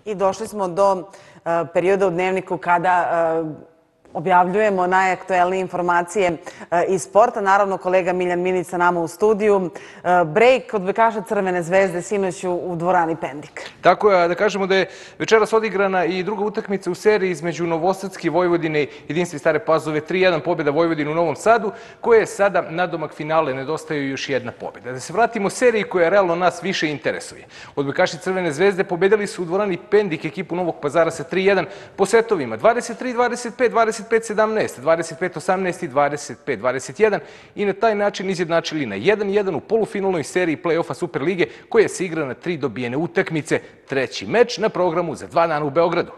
I došli smo do perioda u Dnevniku kada objavljujemo najaktuelnije informacije iz sporta. Naravno, kolega Miljan Milić sa nama u studiju. Brejk odbojkaša Crvene zvezde sinoć u dvorani Pendik. Tako je, da kažemo da je večeras odigrana i druga utakmica u seriji između Novosadske Vojvodine i Jedinstva Stare Pazove. 3-1 pobjeda Vojvodine u Novom Sadu, koje je sada nadomak finale, nedostaje još jedna pobjeda. Da se vratimo seriji koja realno nas više interesuje. Odbojkaši Crvene zvezde pobedili su u dvorani Pendik ekipu Novog Pazara sa 3-1 po setovima 23-25, 25-17, 25-18 i 25-21 i na taj način izjednačili na 1-1 u polufinalnoj seriji play-offa Superlige koja se igra na 3 dobijene utakmice. Treći meč na programu za 2 dana u Beogradu.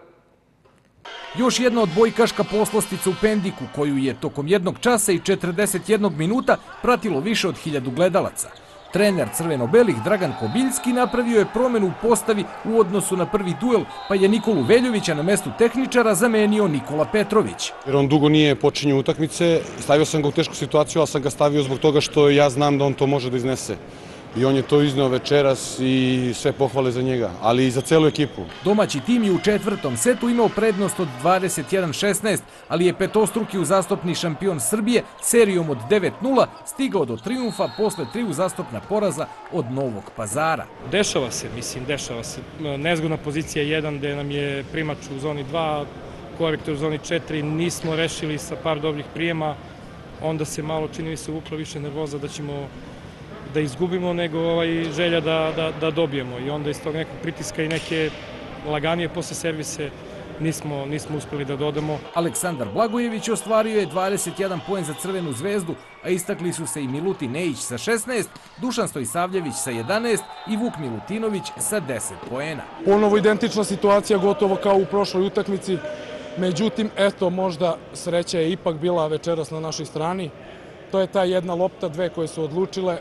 Još jedna odbojkaška poslastica u Pendiku koju je tokom 1 časa i 41 minuta pratilo više od 1000 gledalaca. Trener crveno-belih Dragan Kobiljski napravio je promenu u postavi u odnosu na prvi duel, pa je Nikolu Veljovića na mestu tehničara zamenio Nikola Petrović. Jer on dugo nije počinio utakmice, stavio sam ga u tešku situaciju, ali sam ga stavio zbog toga što ja znam da on to može da iznese. I on je to izneo večeras i sve pohvale za njega, ali i za celu ekipu. Domaći tim je u 4. setu imao prednost od 21-16, ali je petostruki uzastopni šampion Srbije serijom od 9-0 stigao do trijumfa posle 3 uzastopna poraza od Novog Pazara. Dešava se. Nezgodna pozicija 1 gde nam je primač u zoni 2, korektor u zoni 4, nismo rešili sa par dobrih prijema, onda se malo, čini mi se, uvukla više nervoza da ćemo da izgubimo nego želja da dobijemo i onda iz tog nekog pritiska i neke laganije posle servise nismo uspeli da dodamo. Aleksandar Blagojević ostvario je 21 poen za Crvenu zvezdu, a istakli su se i Milutin Nejić sa 16, Dušan Stojsavljević sa 11 i Vuk Milutinović sa 10 poena. Ponovo identična situacija, gotovo kao u prošloj utakmici, međutim, eto, možda sreća je ipak bila večeras na našoj strani. To je ta jedna lopta, 2 koje su odlučile.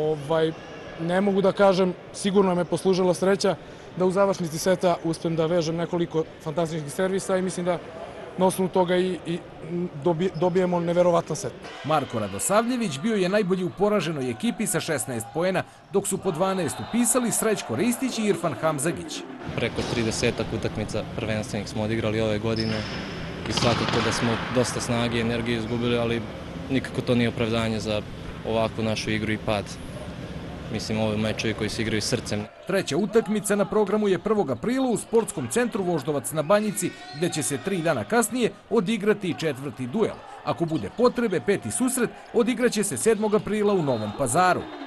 Ne mogu da kažem, sigurno me poslužila sreća da u završnici seta uspem da vežem nekoliko fantastičnih servisa i mislim da na osnovu toga i dobijemo neverovatan set. Marko Radosavljević bio je najbolji u poraženoj ekipi sa 16 poena, dok su po 12 upisali Srećko Ristić i Irfan Hamzagić. Preko 30 utakmica prvenstvenih smo odigrali ove godine i svakako da smo dosta snage i energije izgubili, ali nikako to nije opravdanje za ovakvu našu igru i pad. Mislim, ovo je mečevi koji se igraju srcem. Treća utakmica na programu je 1. aprila u sportskom centru Voždovac na Banjici, gde će se 3 dana kasnije odigrati i 4. duel. Ako bude potrebe, 5. susret odigraće se 7. aprila u Novom Pazaru.